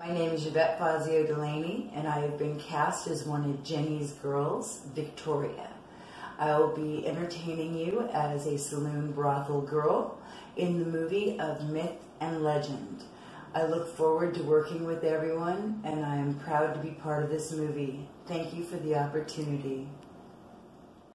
My name is Yvette Fazio Delaney, and I have been cast as one of Jenny's girls, Victoria. I will be entertaining you as a saloon brothel girl in the movie of myth and legend. I look forward to working with everyone, and I am proud to be part of this movie. Thank you for the opportunity.